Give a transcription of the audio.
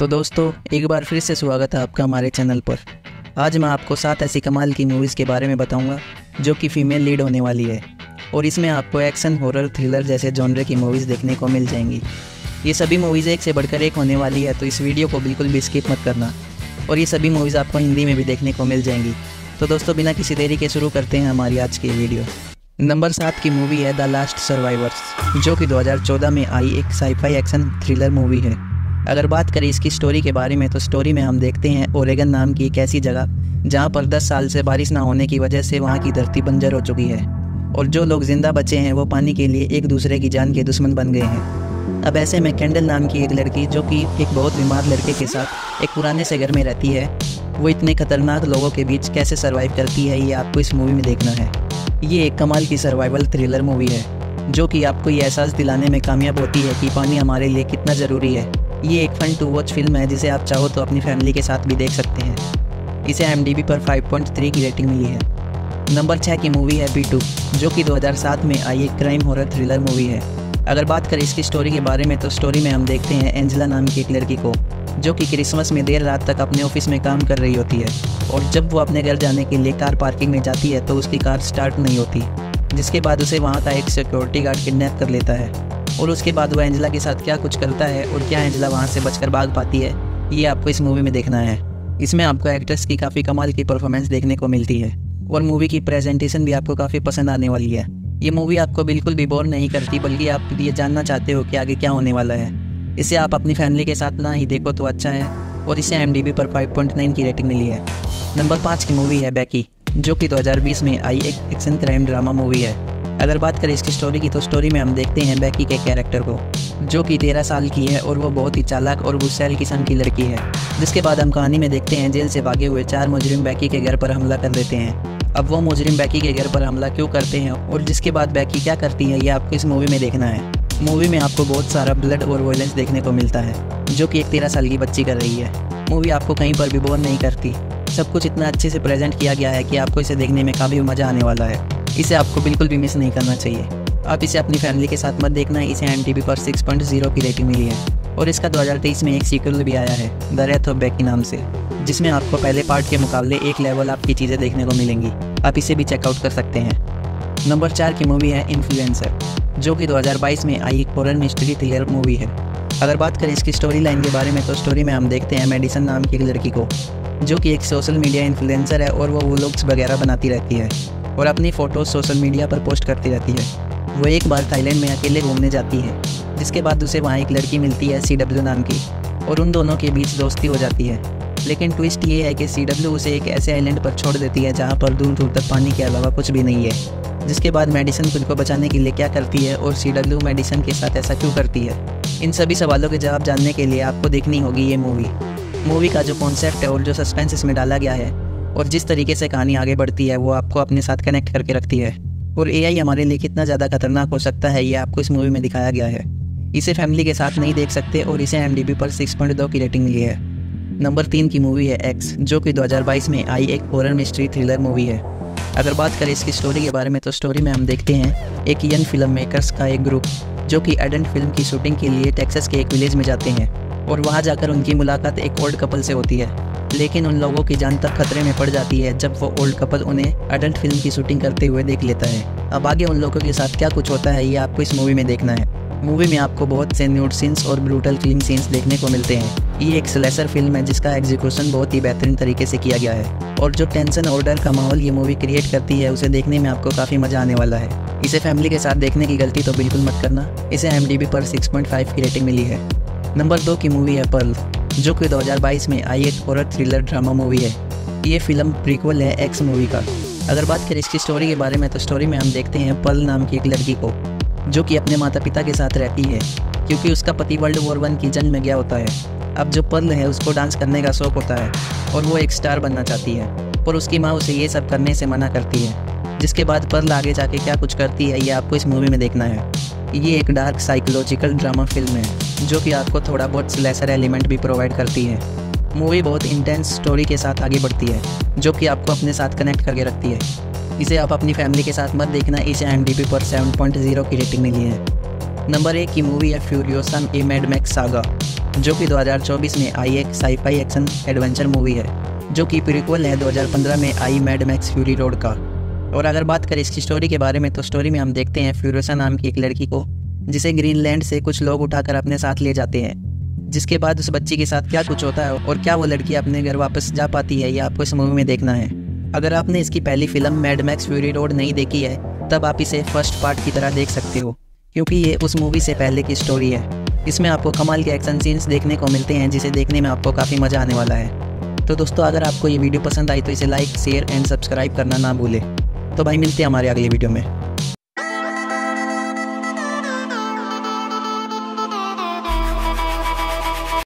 तो दोस्तों एक बार फिर से स्वागत है आपका हमारे चैनल पर। आज मैं आपको 7 ऐसी कमाल की मूवीज़ के बारे में बताऊंगा जो कि फ़ीमेल लीड होने वाली है और इसमें आपको एक्शन, हॉरर, थ्रिलर जैसे जॉनर की मूवीज़ देखने को मिल जाएंगी। ये सभी मूवीज़ एक से बढ़कर एक होने वाली है, तो इस वीडियो को बिल्कुल भी स्किप मत करना। और ये सभी मूवीज़ आपको हिंदी में भी देखने को मिल जाएंगी। तो दोस्तों बिना किसी देरी के शुरू करते हैं हमारी आज की वीडियो। नंबर 7 की मूवी है द लास्ट सर्वाइवर्स, जो कि 2014 में आई एक साईफाई एक्शन थ्रिलर मूवी है। अगर बात करें इसकी स्टोरी के बारे में, तो स्टोरी में हम देखते हैं ओरेगन नाम की एक ऐसी जगह जहां पर 10 साल से बारिश ना होने की वजह से वहां की धरती बंजर हो चुकी है और जो लोग जिंदा बचे हैं वो पानी के लिए एक दूसरे की जान के दुश्मन बन गए हैं। अब ऐसे में कैंडल नाम की एक लड़की, जो कि एक बहुत बीमार लड़के के साथ एक पुराने से घर में रहती है, वो इतने खतरनाक लोगों के बीच कैसे सर्वाइव करती है, ये आपको इस मूवी में देखना है। ये एक कमाल की सर्वाइवल थ्रिलर मूवी है जो कि आपको ये एहसास दिलाने में कामयाब होती है कि पानी हमारे लिए कितना ज़रूरी है। ये एक फन टू वॉच फिल्म है जिसे आप चाहो तो अपनी फैमिली के साथ भी देख सकते हैं। इसे IMDb पर 5.3 की रेटिंग मिली है। नंबर 6 की मूवी है B2, जो कि 2007 में आई एक क्राइम हॉरर थ्रिलर मूवी है। अगर बात करें इसकी स्टोरी के बारे में, तो स्टोरी में हम देखते हैं एंजेला नाम की एक लड़की को, जो कि क्रिसमस में देर रात तक अपने ऑफिस में काम कर रही होती है और जब वो अपने घर जाने के लिए कार पार्किंग में जाती है तो उसकी कार स्टार्ट नहीं होती, जिसके बाद उसे वहाँ का एक सिक्योरिटी गार्ड किडनैप कर लेता है। और उसके बाद वो एंजेला के साथ क्या कुछ करता है और क्या एंजेला वहाँ से बचकर भाग पाती है, ये आपको इस मूवी में देखना है। इसमें आपको एक्ट्रेस की काफ़ी कमाल की परफॉर्मेंस देखने को मिलती है और मूवी की प्रेजेंटेशन भी आपको काफ़ी पसंद आने वाली है। ये मूवी आपको बिल्कुल भी बोर नहीं करती, बल्कि आप ये जानना चाहते हो कि आगे क्या होने वाला है। इसे आप अपनी फैमिली के साथ ना ही देखो तो अच्छा है और इसे IMDb पर 5.9 की रेटिंग मिली है। नंबर 5 की मूवी है बैकी, जो कि 2020 में आई एक एक्शन क्राइम ड्रामा मूवी है। अगर बात करें इसकी स्टोरी की, तो स्टोरी में हम देखते हैं बैकी के कैरेक्टर को, जो कि 13 साल की है और वो बहुत ही चालाक और गुस्सैल किस्म की लड़की है। जिसके बाद हम कहानी में देखते हैं जेल से भागे हुए 4 मुजरिम बैकी के घर पर हमला कर देते हैं। अब वो मुजरिम बैकी के घर पर हमला क्यों करते हैं और जिसके बाद बैकी क्या करती है, ये आपको इस मूवी में देखना है। मूवी में आपको बहुत सारा ब्लड और वायलेंस देखने को मिलता है, जो कि एक 13 साल की बच्ची कर रही है। मूवी आपको कहीं पर भी बोर नहीं करती। सब कुछ इतना अच्छे से प्रेजेंट किया गया है कि आपको इसे देखने में काफ़ी मज़ा आने वाला है। इसे आपको बिल्कुल भी मिस नहीं करना चाहिए। आप इसे अपनी फैमिली के साथ मत देखना। इसे IMDb पर 6.0 की रेटिंग मिली है और इसका 2023 में एक सीक्वल भी आया है द डेथ ऑफ बेकी नाम से, जिसमें आपको पहले पार्ट के मुकाबले एक लेवल अप की चीज़ें देखने को मिलेंगी। आप इसे भी चेकआउट कर सकते हैं। नंबर 4 की मूवी है इन्फ्लुएंसर, जो कि 2022 में आई एक हॉरर मिस्ट्री थ्रिलर मूवी है। अगर बात करें इसकी स्टोरी लाइन के बारे में, तो स्टोरी में हम देखते हैं मेडिसन नाम की एक लड़की को, जो कि एक सोशल मीडिया इन्फ्लुएंसर है और वो व्लॉग्स वगैरह बनाती रहती है और अपनी फ़ोटोज़ सोशल मीडिया पर पोस्ट करती रहती है। वो एक बार थाईलैंड में अकेले घूमने जाती है, जिसके बाद उसे वहाँ एक लड़की मिलती है CW नाम की और उन दोनों के बीच दोस्ती हो जाती है। लेकिन ट्विस्ट ये है कि CW उसे एक ऐसे आइलैंड पर छोड़ देती है जहाँ पर दूर दूर तक पानी के अलावा कुछ भी नहीं है। जिसके बाद मेडिसन खुद को बचाने के लिए क्या करती है और CW मेडिसन के साथ ऐसा क्यों करती है, इन सभी सवालों के जवाब जानने के लिए आपको देखनी होगी ये मूवी का जो कॉन्सेप्ट है और जो सस्पेंस इसमें डाला गया है और जिस तरीके से कहानी आगे बढ़ती है, वो आपको अपने साथ कनेक्ट करके रखती है। और AI हमारे लिए कितना ज़्यादा खतरनाक हो सकता है, ये आपको इस मूवी में दिखाया गया है। इसे फैमिली के साथ नहीं देख सकते और इसे IMDb पर 6.2 की रेटिंग मिली है। नंबर 3 की मूवी है X, जो कि 2022 में आई एक हॉरर मिस्ट्री थ्रिलर मूवी है। अगर बात करें इसकी स्टोरी के बारे में, तो स्टोरी में हम देखते हैं एक यंग फिल्म मेकर्स का एक ग्रुप, जो कि एडल्ट फिल्म की शूटिंग के लिए टेक्सास के एक विलेज में जाते हैं और वहाँ जाकर उनकी मुलाकात एक ओल्ड कपल से होती है। लेकिन उन लोगों की जान तब खतरे में पड़ जाती है जब वो ओल्ड कपल उन्हें एडल्ट फिल्म की शूटिंग करते हुए देख लेता है। अब आगे उन लोगों के साथ क्या कुछ होता है, ये आपको इस मूवी में देखना है। मूवी में आपको बहुत से न्यूड सीन्स और ब्रूटल किलिंग सीन्स देखने को मिलते हैं। ये एक स्लेशर फिल्म है जिसका एग्जीक्यूशन बहुत ही बेहतरीन तरीके से किया गया है और जो टेंशन और डर का माहौल ये मूवी क्रिएट करती है, उसे देखने में आपको काफ़ी मज़ा आने वाला है। इसे फैमिली के साथ देखने की गलती तो बिल्कुल मत करना। इसे IMDb पर 6.5 की रेटिंग मिली है। नंबर 2 की मूवी है पर्ल, जो कि 2022 में आई एक हॉरर थ्रिलर ड्रामा मूवी है। ये फिल्म प्रीक्वल है X मूवी का। अगर बात करें इसकी स्टोरी के बारे में, तो स्टोरी में हम देखते हैं पर्ल नाम की एक लड़की को, जो कि अपने माता पिता के साथ रहती है क्योंकि उसका पति वर्ल्ड वॉर 1 की जंग में गया होता है। अब जो पर्ल है उसको डांस करने का शौक होता है और वो एक स्टार बनना चाहती है, पर उसकी माँ उसे ये सब करने से मना करती है। जिसके बाद पर्ल आगे जाके क्या कुछ करती है, ये आपको इस मूवी में देखना है। ये एक डार्क साइकोलॉजिकल ड्रामा फिल्म है, जो कि आपको थोड़ा बहुत स्लेशर एलिमेंट भी प्रोवाइड करती है। मूवी बहुत इंटेंस स्टोरी के साथ आगे बढ़ती है, जो कि आपको अपने साथ कनेक्ट करके रखती है। इसे आप अपनी फैमिली के साथ मत देखना। इसे IMDb पर 7.0 की रेटिंग मिली है। नंबर 1 की मूवी है Furiosa a Mad Max saga, जो कि 2024 में आई एक साई-फाई एक्शन एडवेंचर मूवी है, जो कि प्रीक्वल है 2015 में आई मैड मैक्स फ्यूरी रोड का। और अगर बात करें इसकी स्टोरी के बारे में, तो स्टोरी में हम देखते हैं फ्यूरियोसा नाम की एक लड़की को, जिसे ग्रीनलैंड से कुछ लोग उठाकर अपने साथ ले जाते हैं। जिसके बाद उस बच्ची के साथ क्या कुछ होता है और क्या वो लड़की अपने घर वापस जा पाती है, ये आपको इस मूवी में देखना है। अगर आपने इसकी पहली film Mad Max Fury Road नहीं देखी है, तब आप इसे फर्स्ट पार्ट की तरह देख सकते हो, क्योंकि ये उस मूवी से पहले की स्टोरी है। इसमें आपको कमाल के एक्शन सीन्स देखने को मिलते हैं, जिसे देखने में आपको काफ़ी मज़ा आने वाला है। तो दोस्तों, अगर आपको ये वीडियो पसंद आई तो इसे लाइक, शेयर एंड सब्सक्राइब करना ना भूलें। तो भाई, मिलते हैं हमारे अगले वीडियो में।